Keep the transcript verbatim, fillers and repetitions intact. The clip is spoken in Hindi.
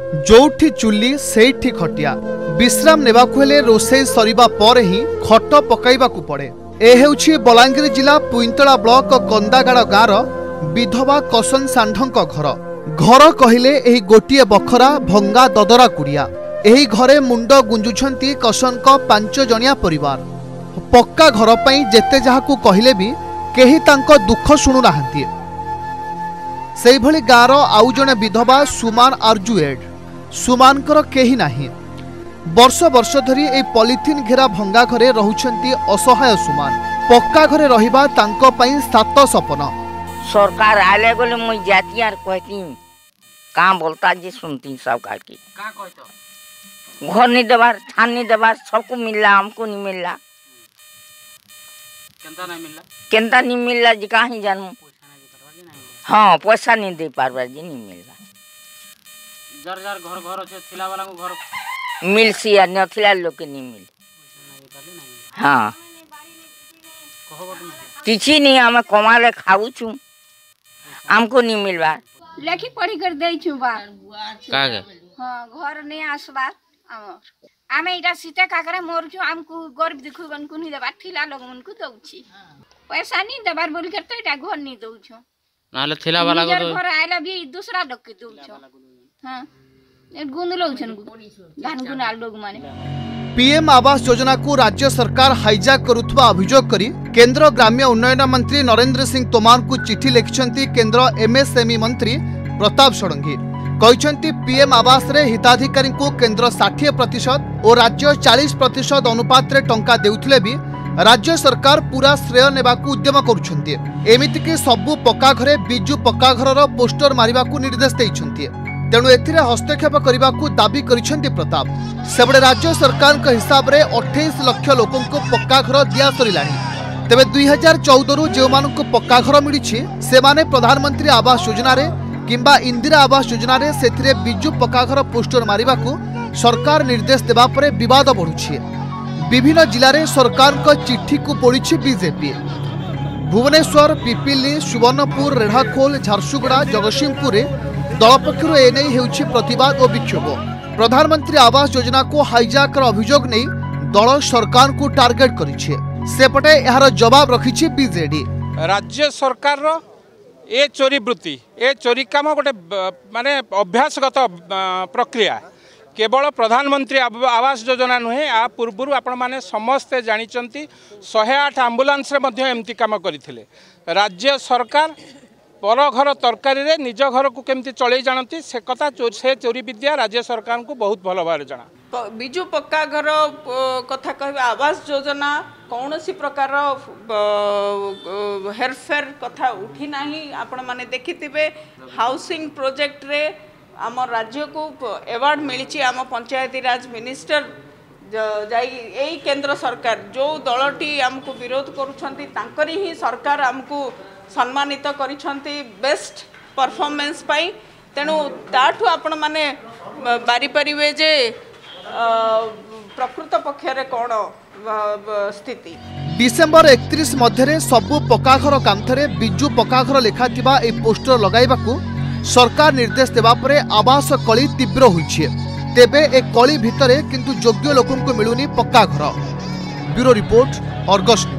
जोठी चुली सेठी खटिया विश्राम नेबाकु हेले रोषेई सरिबा पर ही खट पकाइबाकु पड़े। ए हेउछि बलांगीर जिला पुइंतला ब्लॉक कंदागाड़ गाँर विधवा कसन सांढंक घर। घर कहिले एही गोटिए बखरा भंगा ददरा कुड़िया। एही घरे मुंड गुंजुछंती कसनक पांच जणिया परिवार। पक्का घर पई जेते जाहाकु कहिले भी केही तांको दुख शुणु नाहंती। सेही भली गाँर आउ जणे विधवा सुमान आर्जुएड। सुमानकर केही नाही। वर्ष वर्ष धरी ए पॉलिथिन घेरा भंगा घरे रहुछंती असहाय सुमान। पक्का घरे रहिबा तांको पई सात सपन। सरकार आले बोले मुई जाती यार कहती का बोलता जी सुनती सब का की का कहतो घर नहीं देबार थान नहीं देबार सबको मिलला हमको नहीं मिलला केंता नहीं मिलला केंता नहीं मिलला जी काहे जानू हां पैसा नहीं दे पारबा जी नहीं मिलला जर जर घर घर আছে थिला वाला को घर मिलसी या नथिला लोग के नहीं मिल हां किछि नहीं हम कमाले खाऊ छु हमको नहीं मिलबा लेखी पढ़ी कर दे छु बा कागे हां घर नहीं आसबा हमर आमे इटा सीते काकरे मोर छु हमको गरीब देखु बन को नहीं देबा थिला लोग मन को दउछि पैसा नहीं देबार बोल कर तो इटा घर नहीं दउ छु नाले थिला वाला को घर आइला भी दूसरा लोग के दउ छु हां ए गुंदलो छन धान गुनाल लोग माने। पीएम आवास योजना को राज्य सरकार हाईजैक करुथबा अभियोग करी केंद्र ग्राम्य उन्नयन मंत्री नरेंद्र सिंह तोमार को चिठी लिखिछंती केंद्र एमएसएमई मंत्री प्रताप षडंगी। कहिछंती पीएम आवास रे हिताधिकारी को केंद्र साठ प्रतिशत और राज्य चालीस प्रतिशत अनुपात रे टंका देउथिले भी राज्य सरकार पूरा श्रेय नेबाकू उद्यम करुछंती। एमिति कि सबु पक्का घरे बिजु पक्का घरर पोस्टर मारिबाकू निर्देश दैछंती। तेणु एथिरे हस्तक्षेप करने दाबी करिसेंती प्रताप। सेबड़े राज्य सरकार के हिसाब रे अट्ठाईस लाख लोकों को पक्का घर दिया सरिलानी। तेबे दुई हजार चौदह रु जो मानक पक्का घर मिली से माने प्रधानमंत्री आवास योजना रे किंबा इंदिरा आवास योजना रे सेथिरे बिजु पक्का घर पोस्टर मारिबाकू सरकार निर्देश देबा परे विवाद बढ़ुछि। विभिन्न जिले में सरकार को चिट्ठी को पड़ी बीजेपी। भुवनेश्वर, पिपिली, सुवर्णपुर, रेढ़ाखोल, झारसुगुड़ा, जगतसिंहपुर दल पक्षर एने हेउछि प्रतिवाद और विक्षोभ। प्रधानमंत्री आवास योजना को हाईजैक अभियोग नहीं दल सरकार को टार्गेट करिछि। सेपटे यार जवाब रखिछि बीजेडी। राज्य सरकार रो ए चोरी वृत्ति ए चोरी काम गोटे माने अभ्यासगत प्रक्रिया केवल प्रधानमंत्री आवास योजना नुहे आ पूर्व आपण माने समस्ते जानिचंती सौ आठ एम्बुलेंस रे मध्य एमती काम करथिले। राज्य सरकार पर घर तरकारी रे निज घर को केमती चले जानती से कथा से चोरी विद्या राज्य सरकार को बहुत भल भाव जाना। बिजु पक्का घर कथा कह आवास योजना कौन सी प्रकार हेरफेर कथा उठी ना। आपण माने देखिथिबे हाउसिंग प्रोजेक्ट रे आम राज्य को अवार्ड मिली आम पंचायती राज मिनिस्टर जाई यही केंद्र सरकार जो दलटी आमको विरोध करुछंती तांकरी ही सरकार आमको सम्मानित करिछंती बेस्ट परफॉर्मेंस पाई। तेणु ताठू आपण माने बारी परिवे जे प्रकृत पक्षरे कोन स्थिति। डिसेंबर एकतीस मध्य सबु पक्काघर कांथरे बिजु पक्काघर लेखाथिबा ए पोस्टर लगाइबाकू सरकार निर्देश देबा परे आवास कली तीव्र होइछे। तेबे ए कली भितरे किंतु योग्य लोकन को मिलुनी पक्का घर। Bureau report, Argus.